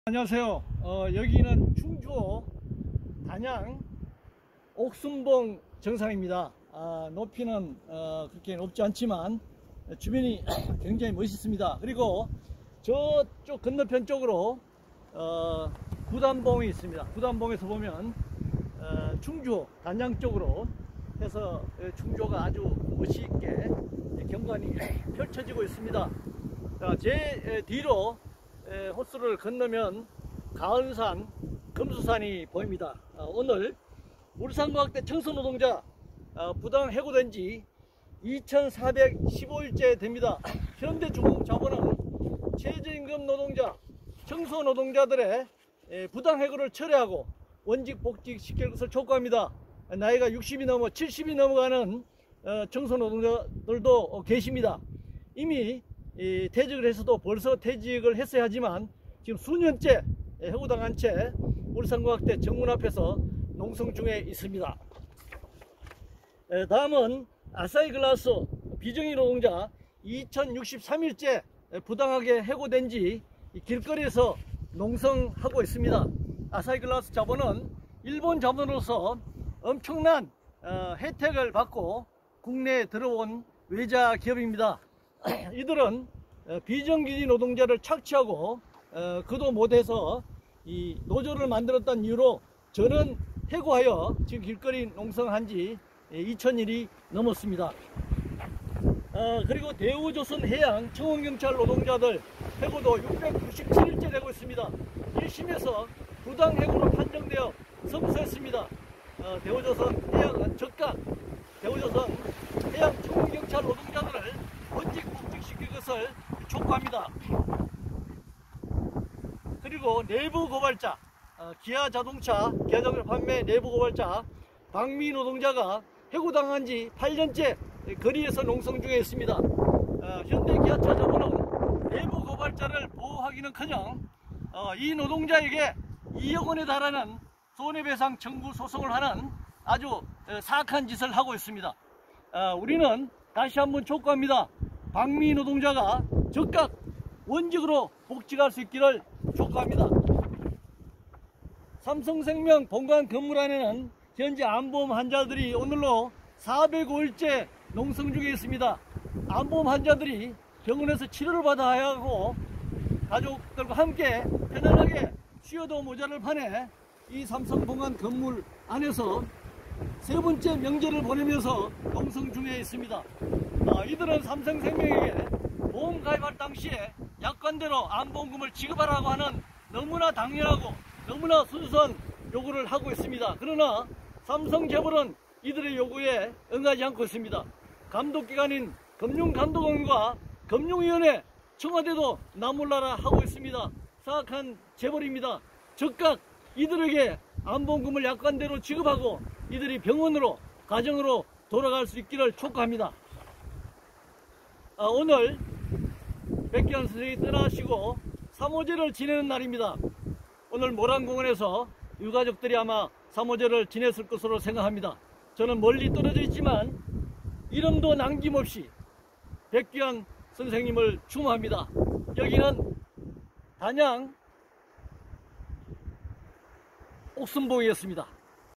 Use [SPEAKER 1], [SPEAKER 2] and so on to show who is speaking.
[SPEAKER 1] 안녕하세요. 여기는 충주 단양 옥순봉 정상입니다. 높이는 그렇게 높지 않지만 주변이 굉장히 멋있습니다. 그리고 저쪽 건너편 쪽으로 구단봉이 있습니다. 구단봉에서 보면 충주 단양 쪽으로 해서 충주가 아주 멋있게 경관이 펼쳐지고 있습니다. 제 뒤로 호수를 건너면 가은산, 금수산이 보입니다. 오늘 울산과학대 청소노동자 부당 해고된 지 2415일째 됩니다. 현대중공자본은 최저임금 노동자, 청소노동자들의 부당 해고를 철회하고 원직 복직시킬 것을 촉구합니다. 나이가 60이 넘어 70이 넘어가는 청소노동자들도 계십니다. 이미 퇴직을 해서도 벌써 퇴직을 했어야 하지만 지금 수년째 해고당한 채 울산과학대 정문 앞에서 농성 중에 있습니다. 다음은 아사히글라스 비정의 노동자 2063일째 부당하게 해고된 지 길거리에서 농성하고 있습니다. 아사히글라스 자본은 일본 자본으로서 엄청난 혜택을 받고 국내에 들어온 외자 기업입니다. 이들은 비정규직 노동자를 착취하고 그도 못해서 이 노조를 만들었다는 이유로 저는 해고하여 지금 길거리 농성한 지 2000일이 넘었습니다. 그리고 대우조선해양 청원경찰 노동자들 해고도 697일째 되고 있습니다. 1심에서 부당해고로 판정되어 승소했습니다. 대우조선해양 적각 대우조선해양 청원경찰 노동자들을 원직 복직시킬 것을 촉구합니다. 그리고 내부 고발자, 기아자동차 판매 내부 고발자 박미 노동자가 해고당한 지 8년째 거리에서 농성 중에 있습니다. 현대기아차 자본은 내부 고발자를 보호하기는커녕 이 노동자에게 2억 원에 달하는 손해배상 청구 소송을 하는 아주 사악한 짓을 하고 있습니다. 우리는 다시 한번 촉구합니다. 박미 노동자가 즉각 원직으로 복직할 수 있기를 촉구합니다. 삼성생명 본관 건물 안에는 현재 암보험 환자들이 오늘로 405일째 농성 중에 있습니다. 암보험 환자들이 병원에서 치료를 받아야 하고 가족들과 함께 편안하게 쉬어도 모자를 파내 이 삼성본관 건물 안에서 세 번째 명절을 보내면서 농성 중에 있습니다. 이들은 삼성생명에게 보험 가입할 당시에 약관대로 암보험금을 지급하라고 하는 너무나 당연하고 너무나 순수한 요구를 하고 있습니다. 그러나 삼성재벌은 이들의 요구에 응하지 않고 있습니다. 감독기관인 금융감독원과 금융위원회, 청와대도 나몰라라 하고 있습니다. 사악한 재벌입니다. 즉각 이들에게 암보험금을 약관대로 지급하고 이들이 병원으로 가정으로 돌아갈 수 있기를 촉구합니다. 오늘 백기환 선생님이 떠나시고 3호제를 지내는 날입니다. 오늘 모란공원에서 유가족들이 아마 3호제를 지냈을 것으로 생각합니다. 저는 멀리 떨어져 있지만 이름도 남김없이 백기환 선생님을 추모합니다. 여기는 단양 옥순봉이었습니다.